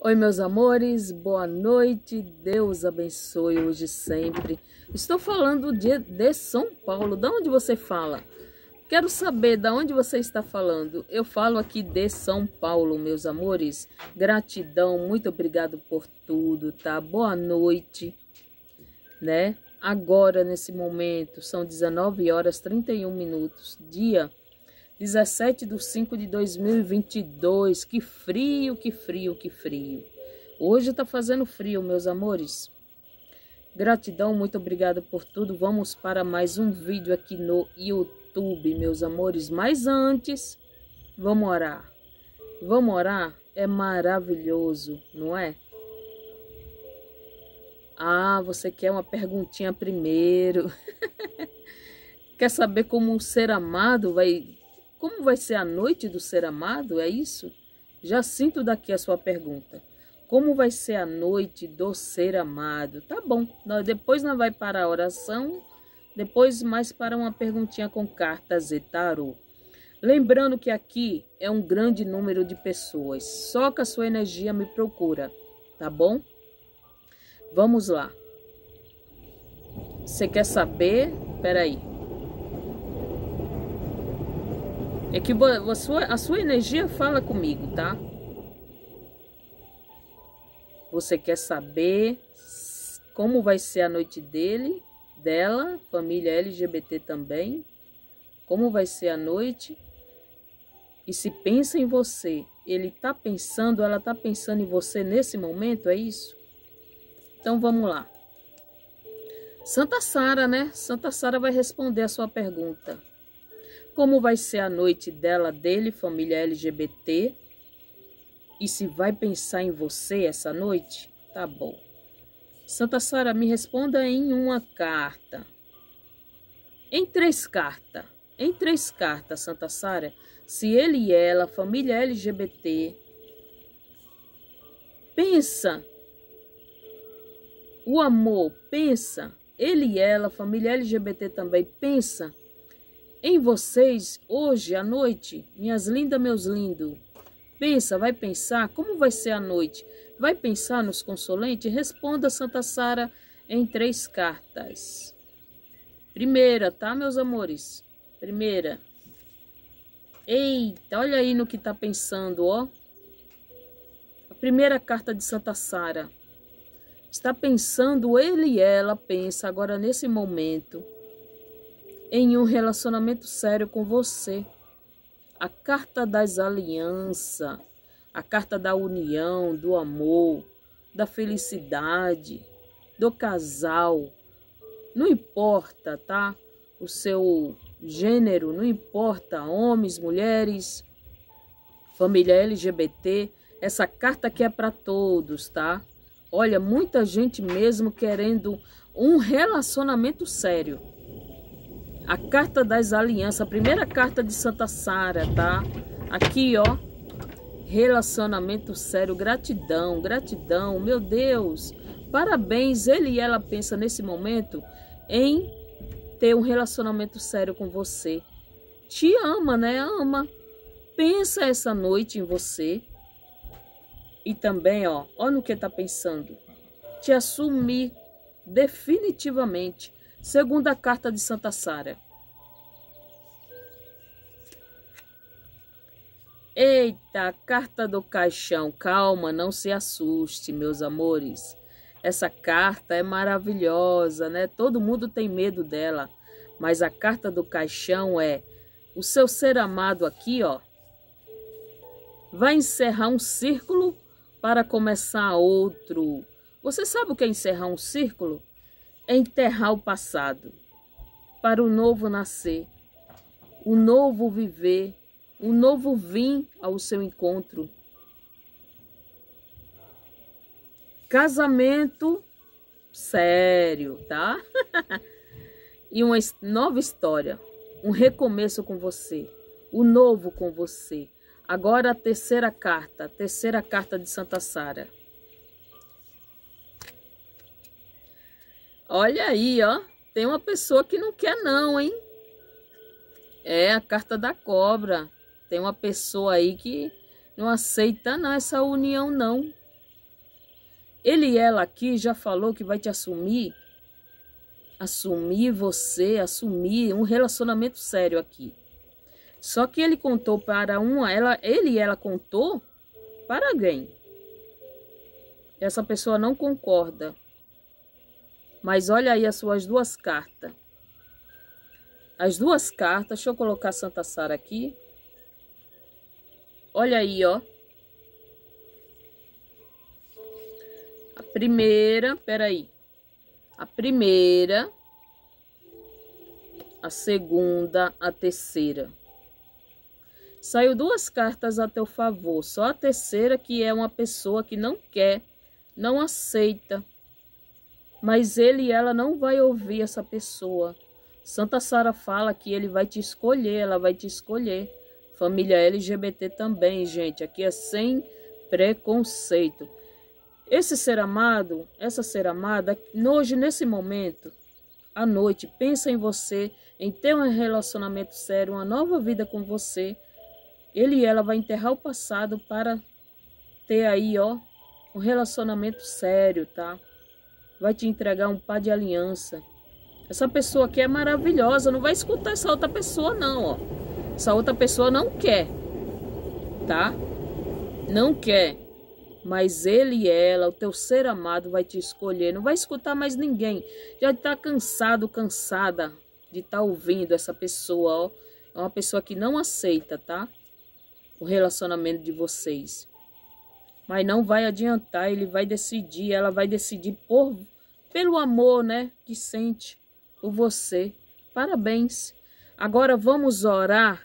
Oi, meus amores, boa noite, Deus abençoe hoje e sempre. Estou falando de São Paulo. De onde você fala? Quero saber de onde você está falando. Eu falo aqui de São Paulo, meus amores. Gratidão, muito obrigado por tudo, tá? Boa noite, né? Agora, nesse momento, são 19 horas 31 minutos, dia 17/5/2022. Que frio, que frio, que frio. Hoje tá fazendo frio, meus amores. Gratidão, muito obrigado por tudo. Vamos para mais um vídeo aqui no YouTube, meus amores. Mas antes, vamos orar. Vamos orar? É maravilhoso, não é? Ah, você quer uma perguntinha primeiro. Quer saber como um ser amado como vai ser a noite do ser amado? É isso? Já sinto daqui a sua pergunta. Como vai ser a noite do ser amado? Tá bom. Depois nós vai para a oração. Depois mais para uma perguntinha com cartas e tarô. Lembrando que aqui é um grande número de pessoas. Só que a sua energia me procura. Tá bom? Vamos lá. Você quer saber? Peraí. É que a sua energia fala comigo, tá? Você quer saber como vai ser a noite dela, família LGBT também? Como vai ser a noite? E se pensa em você, ela tá pensando em você nesse momento, é isso? Então vamos lá. Santa Sara, né? Santa Sara vai responder a sua pergunta. Como vai ser a noite dele, família LGBT? E se vai pensar em você essa noite? Tá bom. Santa Sara, me responda em uma carta. Em três cartas. Em três cartas, Santa Sara. Se ele e ela, família LGBT, pensa. O amor, pensa. Ele e ela, família LGBT também, pensa em vocês hoje à noite, minhas lindas, meus lindos. Pensa, vai pensar como vai ser a noite. Vai pensar nos consolentes? Responda, Santa Sara, em três cartas. Primeira, tá, meus amores? Primeira. Eita, olha aí no que tá pensando, ó. A primeira carta de Santa Sara. Está pensando, ele e ela pensa agora nesse momento em um relacionamento sério com você. A carta das alianças, a carta da união, do amor, da felicidade, do casal. Não importa, tá? O seu gênero, não importa, homens, mulheres, família LGBT. Essa carta aqui é para todos, tá? Olha, muita gente mesmo querendo um relacionamento sério. A carta das alianças, a primeira carta de Santa Sara, tá? Aqui, ó, relacionamento sério, gratidão, gratidão, meu Deus, parabéns. Ele e ela pensam nesse momento em ter um relacionamento sério com você. Te ama, né? Ama. Pensa essa noite em você. E também, ó no que tá pensando. Te assumir definitivamente. Segunda carta de Santa Sara. Eita, carta do caixão. Calma, não se assuste, meus amores. Essa carta é maravilhosa, né? Todo mundo tem medo dela. Mas a carta do caixão é o seu ser amado aqui, ó. Vai encerrar um círculo para começar outro. Você sabe o que é encerrar um círculo? É enterrar o passado, para o novo nascer, o novo viver, o novo vir ao seu encontro. Casamento sério, tá? E uma nova história, um recomeço com você, o novo com você. Agora a terceira carta de Santa Sara. Olha aí, ó. Tem uma pessoa que não quer não, hein? É a carta da cobra. Tem uma pessoa aí que não aceita não essa união, não. Ele e ela aqui já falou que vai te assumir você, assumir um relacionamento sério aqui. Só que ele contou para ele e ela contou para alguém. Essa pessoa não concorda. Mas olha aí as suas duas cartas. As duas cartas, deixa eu colocar Santa Sara aqui. Olha aí, ó. A primeira, peraí. A primeira, a segunda, a terceira. Saiu duas cartas a teu favor. Só a terceira que é uma pessoa que não quer, não aceita. Mas ele e ela não vai ouvir essa pessoa. Santa Sara fala que ele vai te escolher, ela vai te escolher. Família LGBT também, gente. Aqui é sem preconceito. Esse ser amado, essa ser amada, hoje, nesse momento, à noite, pensa em você, em ter um relacionamento sério, uma nova vida com você. Ele e ela vai enterrar o passado para ter aí, ó, um relacionamento sério, tá? Vai te entregar um par de aliança. Essa pessoa aqui é maravilhosa, não vai escutar essa outra pessoa não, ó. Essa outra pessoa não quer, tá? Não quer. Mas ele e ela, o teu ser amado, vai te escolher. Não vai escutar mais ninguém. Já está cansado, cansada de estar ouvindo essa pessoa, ó. É uma pessoa que não aceita, tá? O relacionamento de vocês. Mas não vai adiantar, ele vai decidir, ela vai decidir pelo amor, né, que sente por você. Parabéns. Agora vamos orar.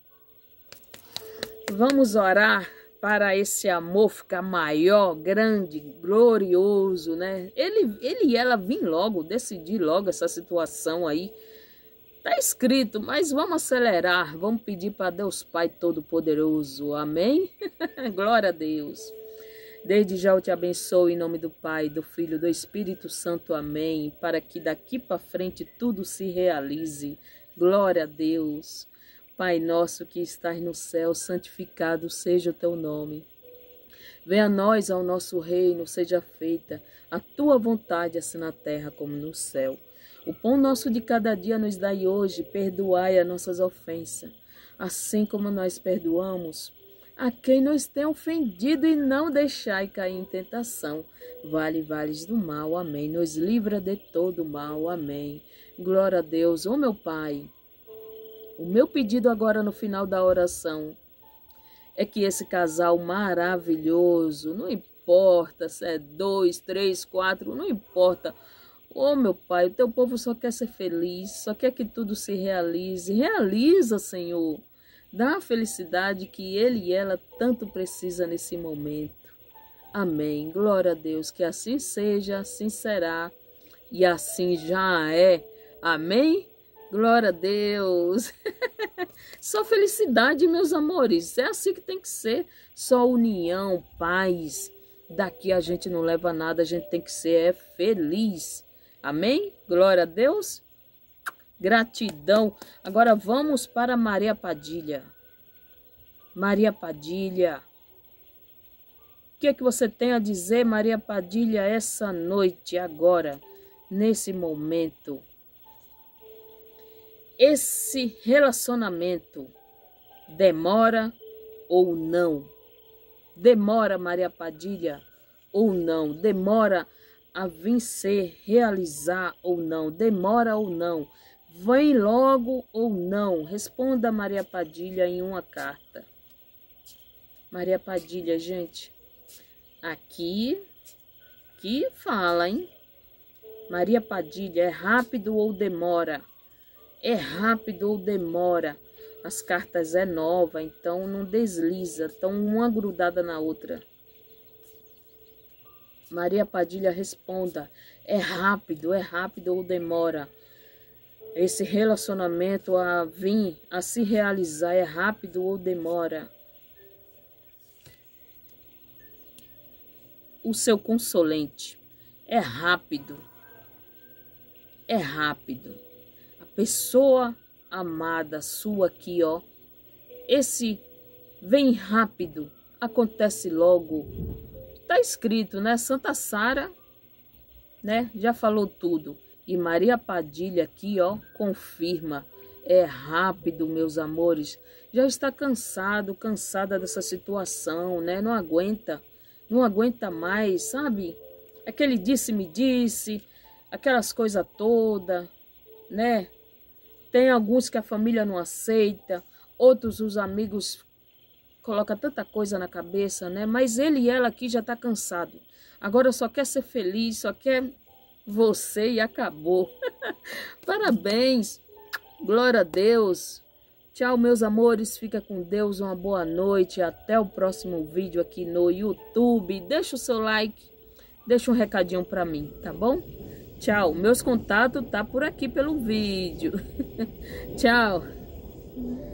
Vamos orar para esse amor ficar maior, grande, glorioso, né? Ele e ela vir logo, decidir logo essa situação aí. Tá escrito, mas vamos acelerar, vamos pedir para Deus Pai Todo-Poderoso, amém? Glória a Deus. Desde já eu te abençoo em nome do Pai, do Filho, do Espírito Santo, amém. Para que daqui para frente tudo se realize. Glória a Deus. Pai nosso que estás no céu, santificado seja o teu nome. Venha a nós ao nosso reino, seja feita a tua vontade, assim na terra como no céu. O pão nosso de cada dia nos dai hoje, perdoai as nossas ofensas, assim como nós perdoamos a quem nos tem ofendido, e não deixai cair em tentação. Vales do mal, amém. Nos livra de todo mal, amém. Glória a Deus. Ô meu Pai, o meu pedido agora no final da oração é que esse casal maravilhoso, não importa se é 2, 3, 4, não importa. Ô meu Pai, o teu povo só quer ser feliz, só quer que tudo se realize. Realiza, Senhor. Dá a felicidade que ele e ela tanto precisam nesse momento. Amém. Glória a Deus. Que assim seja, assim será e assim já é. Amém. Glória a Deus. Só felicidade, meus amores. É assim que tem que ser. Só união, paz. Daqui a gente não leva nada, a gente tem que ser feliz. Amém? Glória a Deus. Gratidão. Agora vamos para Maria Padilha. Maria Padilha. O que é que você tem a dizer, Maria Padilha, essa noite, agora, nesse momento? Esse relacionamento demora ou não? Demora, Maria Padilha, ou não? Demora a vencer, realizar ou não? Demora ou não? Vem logo ou não? Responda, Maria Padilha, em uma carta. Maria Padilha, gente, aqui fala, hein? Maria Padilha, é rápido ou demora? É rápido ou demora? As cartas é nova, então não desliza, estão uma grudada na outra. Maria Padilha, responda. É rápido ou demora? Esse relacionamento a vir, a se realizar, é rápido ou demora? O seu consolente é rápido. É rápido. A pessoa amada sua aqui, ó. Esse vem rápido, acontece logo. tá escrito, né? Santa Sara, né? Já falou tudo. E Maria Padilha aqui, ó, confirma. É rápido, meus amores. Já está cansado, cansada dessa situação, né? Não aguenta mais, sabe? Aquele disse-me disse, aquelas coisas todas, né? Tem alguns que a família não aceita, outros os amigos colocam tanta coisa na cabeça, né? Mas ele e ela aqui já tá cansado. Agora só quer ser feliz, só quer você e acabou. Parabéns, glória a Deus. Tchau, meus amores, fica com Deus, uma boa noite, até o próximo vídeo aqui no YouTube. Deixa o seu like, deixa um recadinho pra mim, tá bom? Tchau, meus contatos tá por aqui pelo vídeo. Tchau.